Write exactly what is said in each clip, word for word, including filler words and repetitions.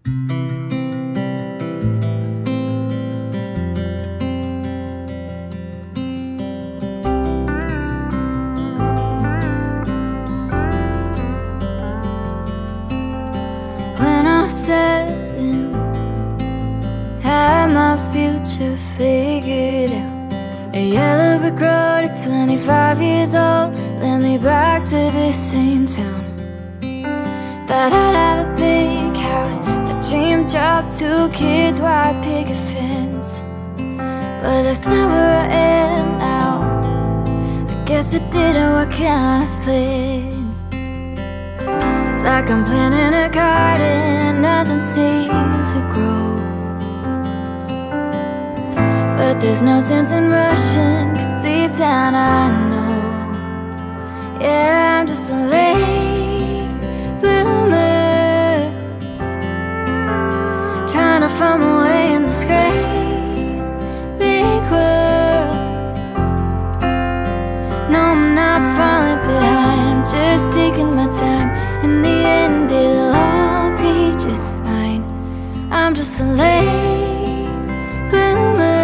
When I was seven, had my future figured out. A yellow brick road at twenty-five years old led me back to this same town. Thought I'd have a big house, a dream job, two kids, white picket fence. But that's not where I am now. I guess it didn't work out as planned. It's like I'm planting a garden and nothing seems to grow. But there's no sense in rushing, 'cause deep down I know, yeah, I'm just a late bloomer, trying to find my way in this great big world. No, I'm not falling behind, I'm just taking my time. In the end it'll all be just fine. I'm just a late bloomer.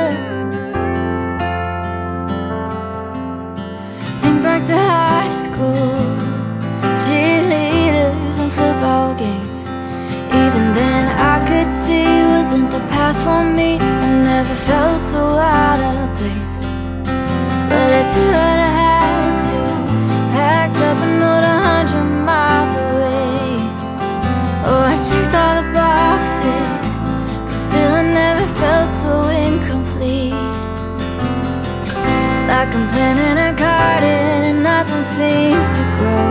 Back to high school, cheerleaders and football games. Even then I could see it wasn't the path for me. I never felt so out of place, but I did what I had to. Packed up and moved a hundred miles away. Oh, I checked all the boxes, but still I never felt so incomplete. It's like I'm planting a garden and nothing seems to grow.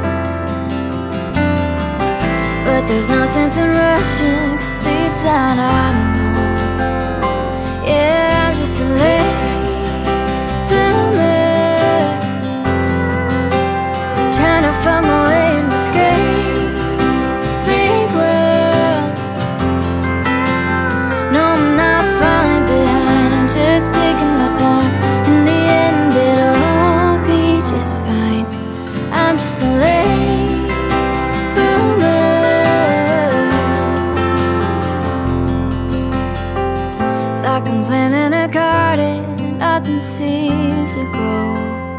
But there's no sense in rushing, 'cause deep down I know, yeah, I'm just a late bloomer, trying to find my way in this great big world. No, I'm not falling behind, I'm just taking my time. In the end it'll all be just fine. I'm just a late bloomer. It's like I'm planting a garden and nothing seems to grow.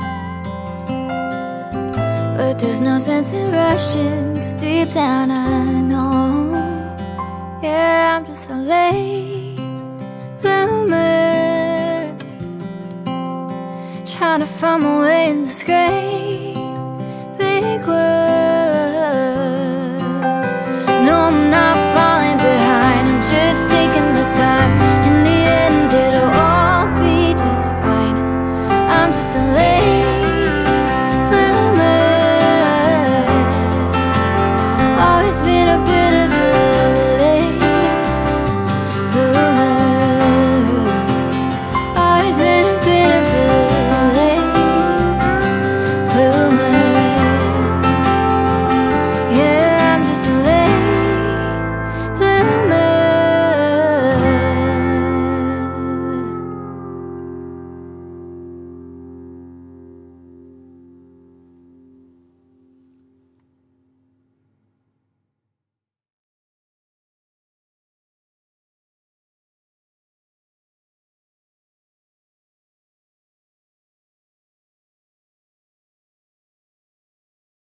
But there's no sense in rushing, 'cause deep down I know, yeah, I'm just a late bloomer, trying to find my way in this great